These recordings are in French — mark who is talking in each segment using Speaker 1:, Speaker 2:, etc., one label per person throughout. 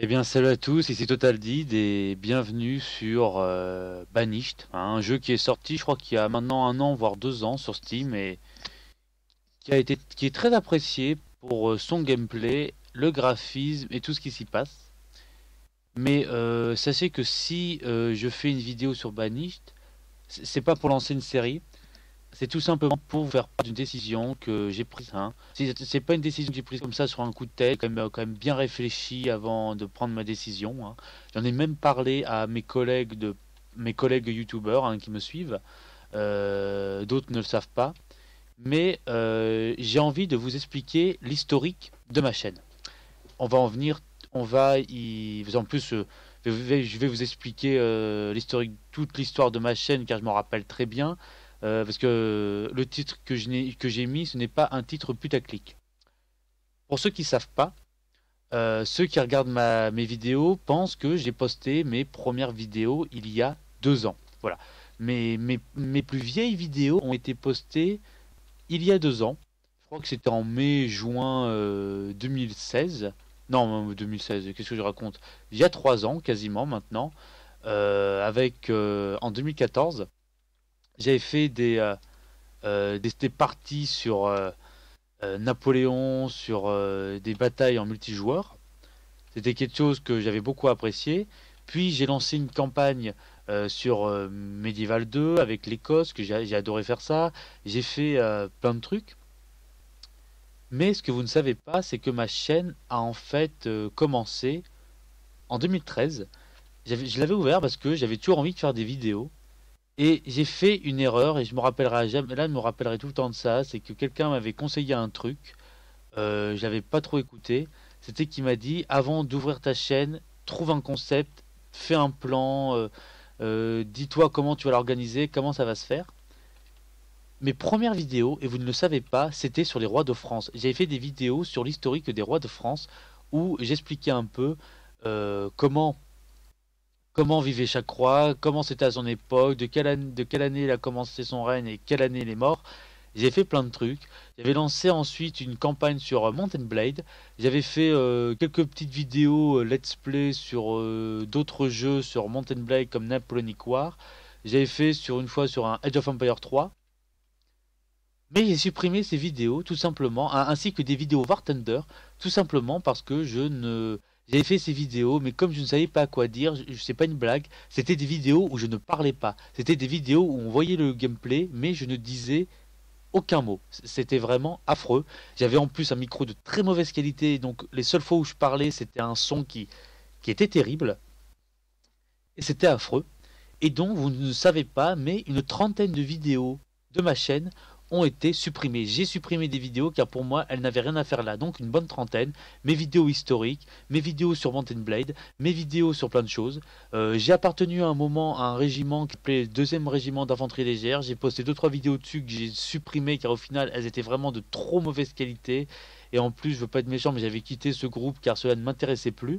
Speaker 1: Eh bien, salut à tous, ici Total Did et bienvenue sur Banished, un jeu qui est sorti, je crois qu'il y a maintenant un an, voire 2 ans sur Steam et qui est très apprécié pour son gameplay, le graphisme et tout ce qui s'y passe. Mais sachez que si je fais une vidéo sur Banished, c'est pas pour lancer une série, c'est tout simplement pour vous faire part d'une décision que j'ai prise. Hein. C'est pas une décision que j'ai prise comme ça sur un coup de tête, quand même bien réfléchi avant de prendre ma décision. Hein. J'en ai même parlé à mes collègues youtubeurs hein, qui me suivent. D'autres ne le savent pas. Mais j'ai envie de vous expliquer l'historique de ma chaîne. On va en venir, on va y... En plus, je vais vous expliquer l'historique, toute l'histoire de ma chaîne car je m'en rappelle très bien. Parce que le titre que j'ai mis, ce n'est pas un titre putaclic. Pour ceux qui ne savent pas, ceux qui regardent mes vidéos pensent que j'ai posté mes premières vidéos il y a 2 ans. Voilà. Mes plus vieilles vidéos ont été postées il y a 2 ans. Je crois que c'était en mai-juin 2016. Non, 2016, qu'est-ce que je raconte? Il y a 3 ans quasiment maintenant. En 2014, j'avais fait des parties sur Napoléon, sur des batailles en multijoueur. C'était quelque chose que j'avais beaucoup apprécié. Puis j'ai lancé une campagne sur Medieval 2 avec l'Écosse, que j'ai adoré faire ça. J'ai fait plein de trucs. Mais ce que vous ne savez pas, c'est que ma chaîne a en fait commencé en 2013. Je l'avais ouvert parce que j'avais toujours envie de faire des vidéos. Et j'ai fait une erreur et je me rappellerai jamais, là je me rappellerai tout le temps de ça, c'est que quelqu'un m'avait conseillé un truc, je l'avais pas trop écouté, c'était qu'il m'a dit avant d'ouvrir ta chaîne, trouve un concept, fais un plan, dis-toi comment tu vas l'organiser, comment ça va se faire. Mes premières vidéos, et vous ne le savez pas, c'était sur les rois de France. J'avais fait des vidéos sur l'historique des rois de France où j'expliquais un peu comment vivait chaque roi, comment c'était à son époque, de quelle année il a commencé son règne et quelle année il est mort. J'ai fait plein de trucs. J'avais lancé ensuite une campagne sur Mount and Blade. J'avais fait quelques petites vidéos let's play sur d'autres jeux sur Mount and Blade comme Napoleonic War. J'avais fait sur une fois sur un Age of Empire 3. Mais j'ai supprimé ces vidéos tout simplement, ainsi que des vidéos War Thunder, tout simplement parce que je ne... J'avais fait ces vidéos, mais comme je ne savais pas quoi dire, c'est pas une blague, c'était des vidéos où je ne parlais pas. C'était des vidéos où on voyait le gameplay, mais je ne disais aucun mot. C'était vraiment affreux. J'avais en plus un micro de très mauvaise qualité, donc les seules fois où je parlais, c'était un son qui était terrible, et c'était affreux. Et donc, vous ne savez pas, mais une trentaine de vidéos de ma chaîne ont été supprimées. J'ai supprimé des vidéos car pour moi, elles n'avaient rien à faire là. Donc, une bonne trentaine. Mes vidéos historiques, mes vidéos sur Mountain Blade, mes vidéos sur plein de choses. J'ai appartenu à un moment à un régiment qui s'appelait le deuxième régiment d'infanterie légère. J'ai posté deux trois vidéos dessus que j'ai supprimées car au final, elles étaient vraiment de trop mauvaise qualité. Et en plus, je veux pas être méchant, mais j'avais quitté ce groupe car cela ne m'intéressait plus.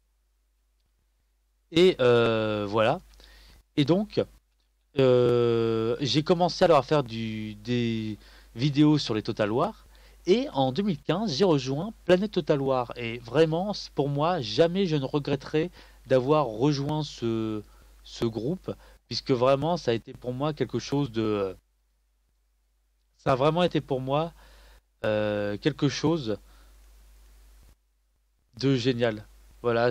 Speaker 1: Et voilà. Et donc, j'ai commencé alors à faire des vidéos sur les Total War. Et en 2015, j'ai rejoint Planète Total War. Et vraiment, pour moi, jamais je ne regretterai d'avoir rejoint ce groupe. Puisque vraiment, ça a été pour moi quelque chose de... Ça a vraiment été pour moi quelque chose de génial. Voilà,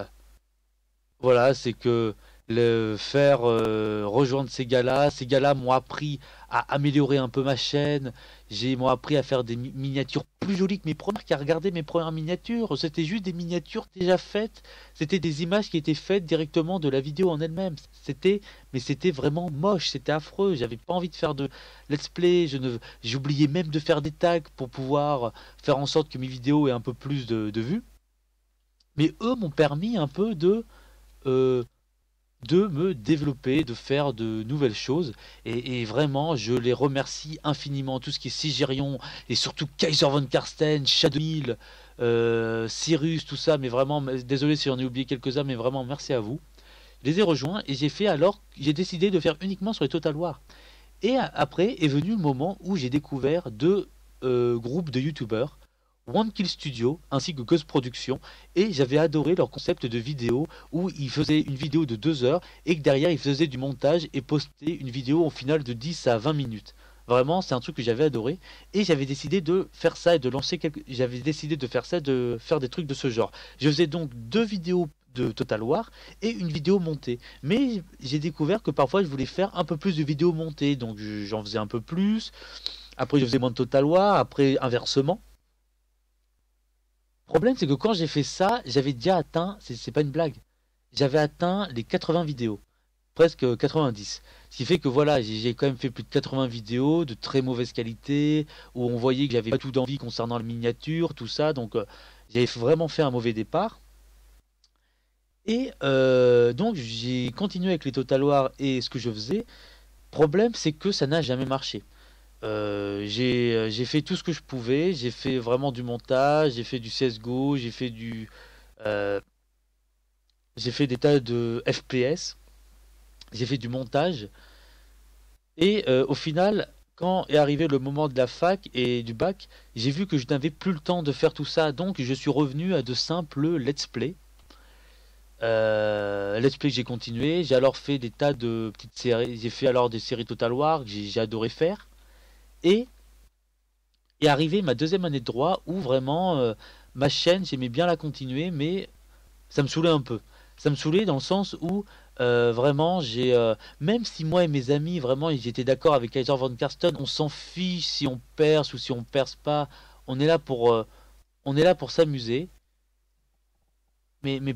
Speaker 1: c'est que le faire rejoindre ces gars-là m'ont appris à améliorer un peu ma chaîne, m'ont appris à faire des miniatures plus jolies que mes premières, car regardez mes premières miniatures, c'était juste des miniatures déjà faites, c'était des images qui étaient faites directement de la vidéo en elle-même, mais c'était vraiment moche, c'était affreux, j'avais pas envie de faire de let's play, j'oubliais même de faire des tags pour pouvoir faire en sorte que mes vidéos aient un peu plus de vues, mais eux m'ont permis un peu euh, de me développer, de faire de nouvelles choses. Et vraiment, je les remercie infiniment. Tout ce qui est Sigérion, et surtout Kaiser von Karsten, Shadowhill, Cyrus, tout ça. Mais vraiment, désolé si j'en ai oublié quelques-uns, mais vraiment, merci à vous. Je les ai rejoints et j'ai décidé de faire uniquement sur les Total War. Et après est venu le moment où j'ai découvert deux groupes de youtubeurs One Kill Studio ainsi que Ghost Production, et j'avais adoré leur concept de vidéo où ils faisaient une vidéo de 2 heures et que derrière ils faisaient du montage et postaient une vidéo au final de 10 à 20 minutes. Vraiment, c'est un truc que j'avais adoré et j'avais décidé de faire ça et de lancer j'avais décidé de faire ça, de faire des trucs de ce genre. Je faisais donc 2 vidéos de Total War et une vidéo montée. Mais j'ai découvert que parfois je voulais faire un peu plus de vidéos montées, donc j'en faisais un peu plus. Après je faisais moins de Total War, après inversement. Le problème, c'est que quand j'ai fait ça, j'avais déjà atteint, c'est pas une blague, j'avais atteint les 80 vidéos, presque 90. Ce qui fait que voilà, j'ai quand même fait plus de 80 vidéos de très mauvaise qualité, où on voyait que j'avais pas tout d'envie concernant la miniature, tout ça, donc j'avais vraiment fait un mauvais départ. Et donc j'ai continué avec les Total War et ce que je faisais. Problème, c'est que ça n'a jamais marché. J'ai fait tout ce que je pouvais. J'ai fait vraiment du montage, j'ai fait du CSGO, euh, j'ai fait des tas de FPS, j'ai fait du montage. Et au final, quand est arrivé le moment de la fac et du bac, j'ai vu que je n'avais plus le temps de faire tout ça. Donc je suis revenu à de simples let's play. Let's play que j'ai continué. J'ai alors fait des tas de petites séries. J'ai fait alors des séries Total War que j'ai adoré faire. Et est arrivée ma deuxième année de droit où vraiment ma chaîne, j'aimais bien la continuer, mais ça me saoulait un peu. Ça me saoulait dans le sens où vraiment même si moi et mes amis vraiment ils étaient d'accord avec Kaiser Van Karsten, on s'en fiche si on perce ou si on perce pas. On est là pour s'amuser. Mais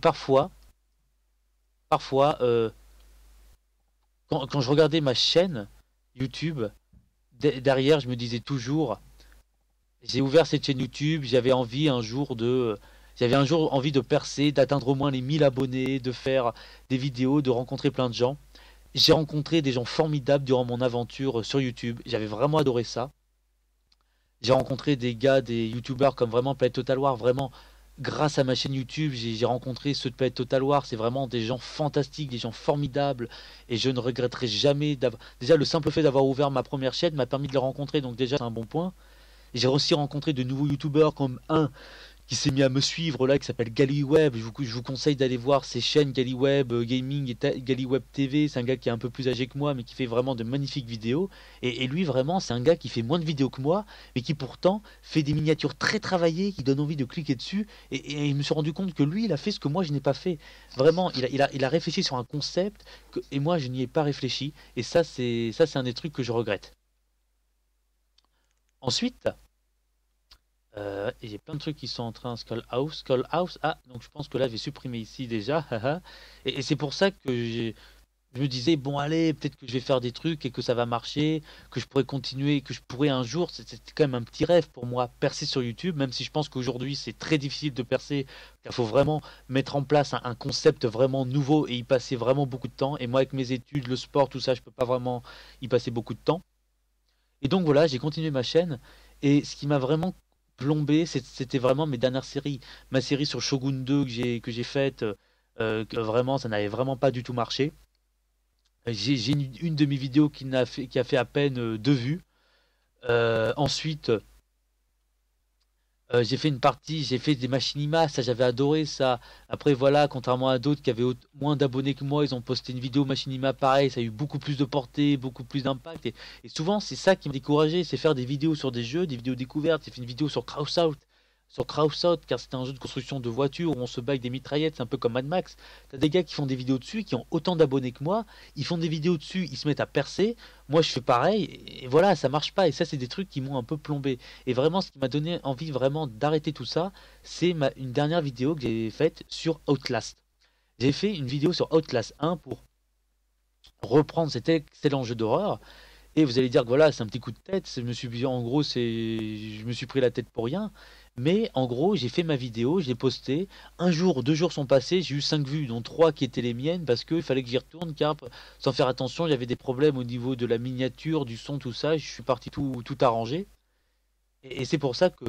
Speaker 1: parfois quand je regardais ma chaîne YouTube, derrière je me disais toujours j'ai ouvert cette chaîne YouTube, j'avais un jour envie de percer, d'atteindre au moins les 1000 abonnés, de faire des vidéos, de rencontrer plein de gens. J'ai rencontré des gens formidables durant mon aventure sur YouTube. J'avais vraiment adoré ça. J'ai rencontré des gars, des YouTubers comme vraiment Planet Total War. Vraiment, grâce à ma chaîne YouTube, j'ai rencontré ceux de Planet Total War. C'est vraiment des gens fantastiques, des gens formidables. Et je ne regretterai jamais d'avoir. Déjà, le simple fait d'avoir ouvert ma première chaîne m'a permis de les rencontrer. Donc, déjà, c'est un bon point. J'ai aussi rencontré de nouveaux youtubeurs comme un qui s'est mis à me suivre là, qui s'appelle GallyWeb. Je vous conseille d'aller voir ses chaînes GallyWeb Gaming et GallyWeb TV. C'est un gars qui est un peu plus âgé que moi, mais qui fait vraiment de magnifiques vidéos. Et lui, vraiment, c'est un gars qui fait moins de vidéos que moi, mais qui pourtant fait des miniatures très travaillées, qui donnent envie de cliquer dessus. Et je me suis rendu compte que lui, il a fait ce que moi, je n'ai pas fait. Vraiment, il a réfléchi sur un concept, et moi, je n'y ai pas réfléchi. Et ça, c'est un des trucs que je regrette. Ensuite, et j'ai plein de trucs qui sont en train. Skull House. Ah, donc je pense que là, je vais supprimer ici déjà. Et c'est pour ça que je me disais, bon, allez, peut-être que je vais faire des trucs et que ça va marcher, que je pourrais continuer, que je pourrais un jour. C'était quand même un petit rêve pour moi, percer sur YouTube, même si je pense qu'aujourd'hui, c'est très difficile de percer. Il faut vraiment mettre en place un concept vraiment nouveau et y passer vraiment beaucoup de temps. Et moi, avec mes études, le sport, tout ça, je peux pas vraiment y passer beaucoup de temps. Et donc voilà, j'ai continué ma chaîne. Et ce qui m'a vraiment plombé, c'était vraiment mes dernières séries. Ma série sur Shogun 2 que j'ai faite, que vraiment, ça n'avait vraiment pas du tout marché. J'ai une de mes vidéos qui a fait à peine 2 vues. Ensuite, j'ai fait une partie, j'ai fait des machinimas, ça j'avais adoré ça. Après voilà, contrairement à d'autres qui avaient moins d'abonnés que moi, ils ont posté une vidéo machinima pareil, ça a eu beaucoup plus de portée, beaucoup plus d'impact. Et souvent c'est ça qui m'a découragé, c'est faire des vidéos sur des jeux, des vidéos découvertes. J'ai fait une vidéo sur Crossout, car c'est un jeu de construction de voitures où on se bat avec des mitraillettes, c'est un peu comme Mad Max. T'as des gars qui font des vidéos dessus, qui ont autant d'abonnés que moi, ils font des vidéos dessus, ils se mettent à percer. Moi je fais pareil, et voilà, ça marche pas. Et ça, c'est des trucs qui m'ont un peu plombé. Et vraiment, ce qui m'a donné envie vraiment d'arrêter tout ça, c'est une dernière vidéo que j'ai faite sur Outlast. J'ai fait une vidéo sur Outlast 1 pour reprendre cet excellent jeu d'horreur. Et vous allez dire que voilà, c'est un petit coup de tête. En gros, je me suis pris la tête pour rien. Mais en gros, j'ai fait ma vidéo, je l'ai postée. Un jour, 2 jours sont passés, j'ai eu 5 vues, dont 3 qui étaient les miennes, parce qu'il fallait que j'y retourne, car sans faire attention, il y avait des problèmes au niveau de la miniature, du son, tout ça. Je suis parti tout arranger. Et c'est pour ça que,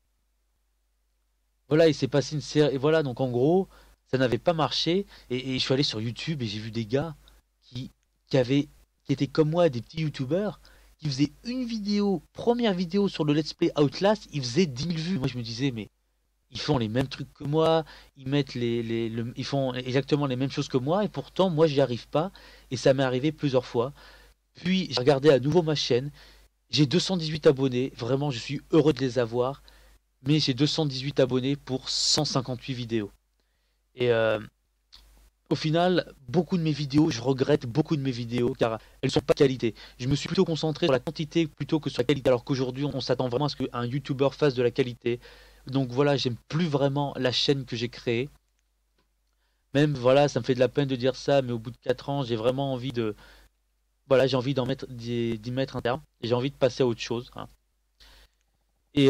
Speaker 1: voilà, il s'est passé une série. Et voilà, donc en gros, ça n'avait pas marché. Et je suis allé sur YouTube et j'ai vu des gars qui, qui avaient, qui étaient comme moi, des petits YouTubeurs, qui faisait une vidéo, première vidéo sur le Let's Play Outlast, il faisait 10 000 vues. Moi je me disais, mais ils font les mêmes trucs que moi, ils mettent ils font exactement les mêmes choses que moi, et pourtant moi j'y arrive pas, et ça m'est arrivé plusieurs fois. Puis j'ai regardé à nouveau ma chaîne, j'ai 218 abonnés, vraiment je suis heureux de les avoir, mais j'ai 218 abonnés pour 158 vidéos. Et au final, beaucoup de mes vidéos, je regrette beaucoup de mes vidéos car elles sont pas de qualité. Je me suis plutôt concentré sur la quantité plutôt que sur la qualité, alors qu'aujourd'hui on s'attend vraiment à ce qu'un YouTuber fasse de la qualité. Donc voilà, j'aime plus vraiment la chaîne que j'ai créée. Même voilà, ça me fait de la peine de dire ça, mais au bout de 4 ans, j'ai vraiment envie de... Voilà, j'ai envie d'y mettre un terme. Et j'ai envie de passer à autre chose, hein. Et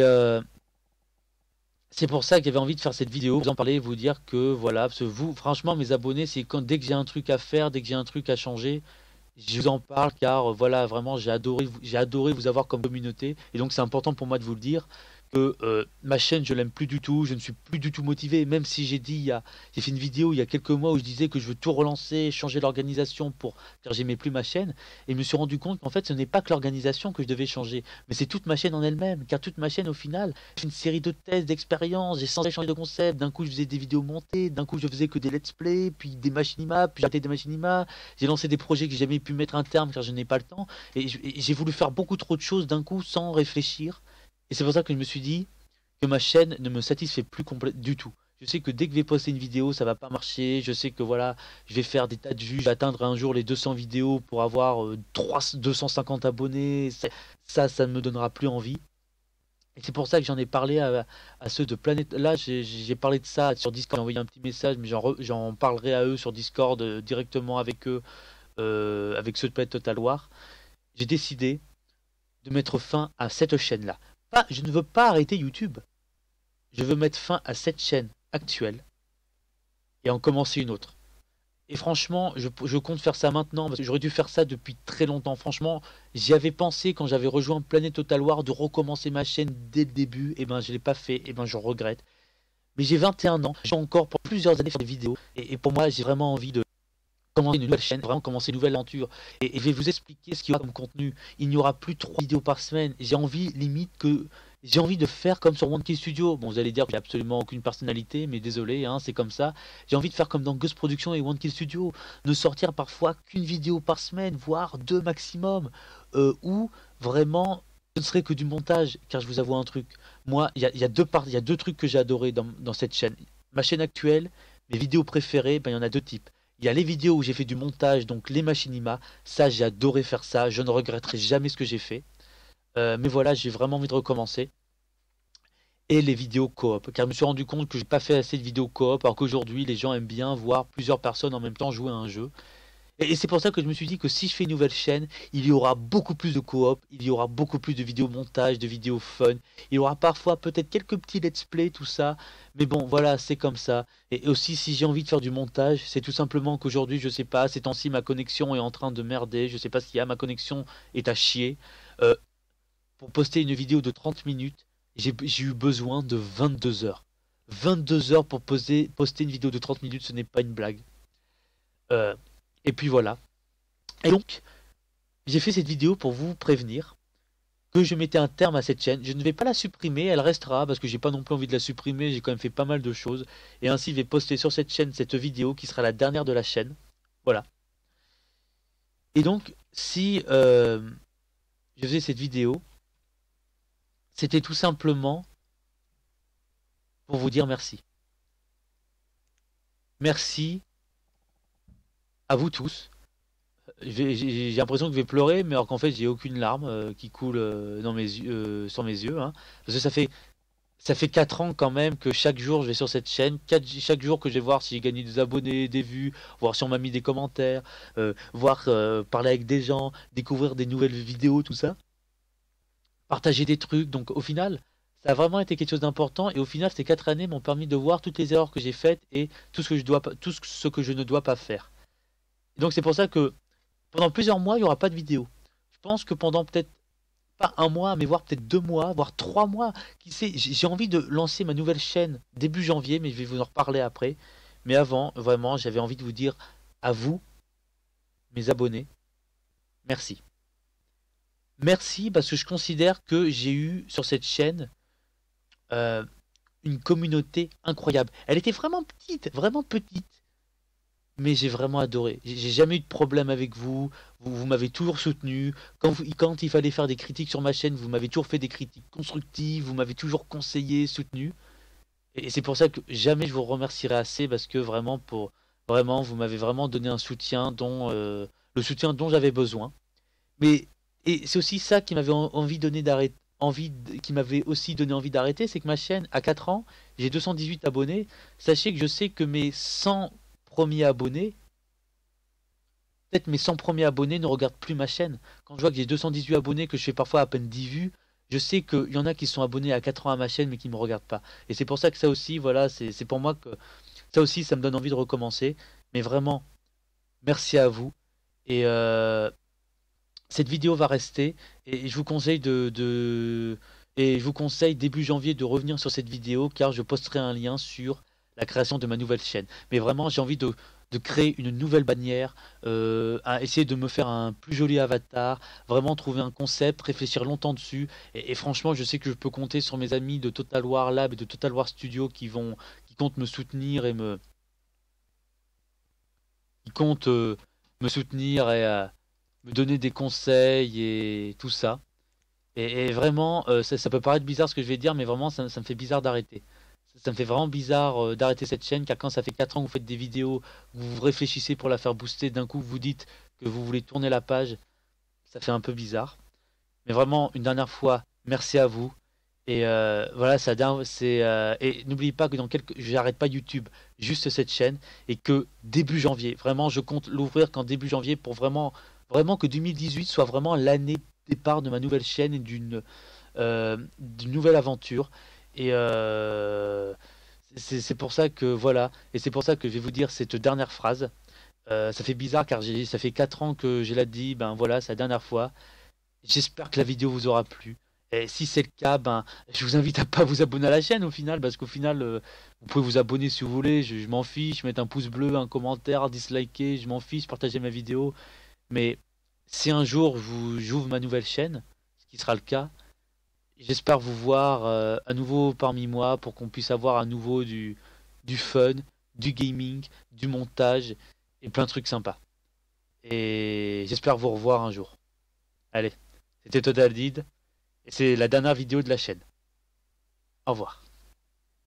Speaker 1: c'est pour ça que j'avais envie de faire cette vidéo, vous en parler, vous dire que voilà, parce que vous, franchement, mes abonnés, c'est quand dès que j'ai un truc à faire, dès que j'ai un truc à changer, je vous en parle car voilà, vraiment, j'ai adoré vous avoir comme communauté. Et donc, c'est important pour moi de vous le dire que ma chaîne, je l'aime plus du tout, je ne suis plus du tout motivé. Même si j'ai fait une vidéo il y a quelques mois où je disais que je veux tout relancer, changer l'organisation car j'aimais plus ma chaîne. Et je me suis rendu compte qu'en fait, ce n'est pas que l'organisation que je devais changer, mais c'est toute ma chaîne en elle-même. Car toute ma chaîne, au final, c'est une série de tests, d'expériences. J'ai sans changer de concept. D'un coup, je faisais des vidéos montées, d'un coup, je faisais que des let's play, puis des machinima, puis j'ai arrêté des machinima. J'ai lancé des projets que j'ai jamais pu mettre un terme car je n'ai pas le temps. Et j'ai voulu faire beaucoup trop de choses d'un coup sans réfléchir. Et c'est pour ça que je me suis dit que ma chaîne ne me satisfait plus du tout. Je sais que dès que je vais poster une vidéo, ça va pas marcher. Je sais que voilà, je vais faire des tas de vues. Je vais atteindre un jour les 200 vidéos pour avoir 250 abonnés. Ça ne me donnera plus envie. Et c'est pour ça que j'en ai parlé à ceux de Planète. Là, j'ai parlé de ça sur Discord. J'ai envoyé un petit message, mais j'en parlerai à eux sur Discord directement avec eux, avec ceux de Planète Total War. J'ai décidé de mettre fin à cette chaîne-là. Je ne veux pas arrêter YouTube. Je veux mettre fin à cette chaîne actuelle et en commencer une autre. Et franchement, je compte faire ça maintenant parce que j'aurais dû faire ça depuis très longtemps. Franchement, j'y avais pensé quand j'avais rejoint Planet Total War de recommencer ma chaîne dès le début. Et ben, je l'ai pas fait. Et ben, je regrette. Mais j'ai 21 ans. J'ai encore pour plusieurs années faire des vidéos. Et pour moi, j'ai vraiment envie de commencer une nouvelle chaîne, vraiment commencer une nouvelle aventure. Et je vais vous expliquer ce qu'il y aura comme contenu. Il n'y aura plus 3 vidéos par semaine. J'ai envie, limite, que j'ai envie de faire comme sur One Kill Studio. Bon, vous allez dire que j'ai absolument aucune personnalité, mais désolé, hein, c'est comme ça. J'ai envie de faire comme dans Ghost Production et One Kill Studio, ne sortir parfois qu'une vidéo par semaine, voire 2 maximum, ou vraiment ce ne serait que du montage, car je vous avoue un truc. Moi, il y a deux trucs que j'ai adoré dans cette chaîne. Ma chaîne actuelle, mes vidéos préférées, ben, il y en a deux types. Il y a les vidéos où j'ai fait du montage, donc les machinima. Ça, j'ai adoré faire ça. Je ne regretterai jamais ce que j'ai fait. Mais voilà, j'ai vraiment envie de recommencer. Et les vidéos coop. Car je me suis rendu compte que j'ai pas fait assez de vidéos coop, alors qu'aujourd'hui, les gens aiment bien voir plusieurs personnes en même temps jouer à un jeu. Et c'est pour ça que je me suis dit que si je fais une nouvelle chaîne, il y aura beaucoup plus de coop, il y aura beaucoup plus de vidéos montage, de vidéos fun. Il y aura parfois peut-être quelques petits let's play, tout ça. Mais bon, voilà, c'est comme ça. Et aussi, si j'ai envie de faire du montage, c'est tout simplement qu'aujourd'hui, je sais pas, ces temps-ci, ma connexion est en train de merder. Je sais pas s'il y a, ma connexion est à chier. Euh, pour poster une vidéo de 30 minutes, j'ai eu besoin de 22 heures. 22 heures pour poster une vidéo de 30 minutes, ce n'est pas une blague. Euh, et puis voilà. Et donc, j'ai fait cette vidéo pour vous prévenir que je mettais un terme à cette chaîne. Je ne vais pas la supprimer, elle restera parce que j'ai pas non plus envie de la supprimer, j'ai quand même fait pas mal de choses. Et ainsi, je vais poster sur cette chaîne cette vidéo qui sera la dernière de la chaîne. Voilà. Et donc, si je faisais cette vidéo, c'était tout simplement pour vous dire merci. Merci à vous tous. J'ai l'impression que je vais pleurer, mais alors qu'en fait j'ai aucune larme qui coule dans mes yeux, sur mes yeux, hein. Parce que ça fait 4 ans quand même que chaque jour je vais sur cette chaîne, chaque jour que je vais voir si j'ai gagné des abonnés, des vues, voir si on m'a mis des commentaires, voir parler avec des gens, découvrir des nouvelles vidéos, tout ça, partager des trucs. Donc au final, ça a vraiment été quelque chose d'important. Et au final, ces 4 années m'ont permis de voir toutes les erreurs que j'ai faites et tout ce que je dois, tout ce que je ne dois pas faire. Et donc c'est pour ça que pendant plusieurs mois, il n'y aura pas de vidéo. Je pense que pendant peut-être pas un mois, mais voire peut-être 2 mois, voire 3 mois, qui sait, j'ai envie de lancer ma nouvelle chaîne début janvier, mais je vais vous en reparler après. Mais avant, vraiment, j'avais envie de vous dire à vous, mes abonnés, merci. merci parce que je considère que j'ai eu sur cette chaîne euh, une communauté incroyable. Elle était vraiment petite, mais j'ai vraiment adoré. J'ai jamais eu de problème avec vous. Vous m'avez toujours soutenu. Quand il fallait faire des critiques sur ma chaîne, vous m'avez toujours fait des critiques constructives. Vous m'avez toujours conseillé, soutenu. Et c'est pour ça que jamais je vous remercierai assez parce que vraiment, vous m'avez vraiment donné un soutien le soutien dont j'avais besoin. Mais et c'est aussi ça qui m'avait envie donné d'arrêter, qui m'avait aussi donné envie d'arrêter, c'est que ma chaîne à 4 ans, j'ai 218 abonnés. Sachez que je sais que mes 100 premiers abonnés, peut-être mes 100 premiers abonnés ne regardent plus ma chaîne. Quand je vois que j'ai 218 abonnés, que je fais parfois à peine 10 vues, je sais qu'il y en a qui sont abonnés à 4 ans à ma chaîne mais qui ne me regardent pas. Et c'est pour ça que ça aussi, voilà, c'est pour moi que ça aussi, ça me donne envie de recommencer. Mais vraiment, merci à vous. Et cette vidéo va rester et je vous conseille début janvier de revenir sur cette vidéo car je posterai un lien sur la création de ma nouvelle chaîne. Mais vraiment, j'ai envie de créer une nouvelle bannière, à essayer de me faire un plus joli avatar, vraiment trouver un concept, réfléchir longtemps dessus. Et franchement, je sais que je peux compter sur mes amis de Total War Lab et de Total War Studio qui comptent me soutenir qui comptent me soutenir et me donner des conseils et tout ça. Et vraiment, ça peut paraître bizarre ce que je vais dire, mais vraiment, ça me fait bizarre d'arrêter. Ça me fait vraiment bizarre d'arrêter cette chaîne, car quand ça fait 4 ans que vous faites des vidéos, vous réfléchissez pour la faire booster, d'un coup vous dites que vous voulez tourner la page, ça fait un peu bizarre. Mais vraiment, une dernière fois, merci à vous. Et voilà, et n'oubliez pas que j'arrête pas YouTube, juste cette chaîne, et que début janvier, vraiment, je compte l'ouvrir qu'en début janvier pour vraiment que 2018 soit vraiment l'année départ de ma nouvelle chaîne et d'une nouvelle aventure. Et c'est pour ça que voilà, et c'est pour ça que je vais vous dire cette dernière phrase. Ça fait bizarre car ça fait 4 ans que j'ai la dit, ben voilà, c'est la dernière fois. J'espère que la vidéo vous aura plu. Et si c'est le cas, ben, je vous invite à pas vous abonner à la chaîne au final, parce qu'au final, vous pouvez vous abonner si vous voulez, je m'en fiche, mettre un pouce bleu, un commentaire, disliker, je m'en fiche, partager ma vidéo. Mais si un jour j'ouvre ma nouvelle chaîne, ce qui sera le cas, j'espère vous voir à nouveau parmi moi pour qu'on puisse avoir à nouveau du fun, du gaming, du montage et plein de trucs sympas. Et j'espère vous revoir un jour. Allez, c'était Total Did. Et c'est la dernière vidéo de la chaîne. Au revoir.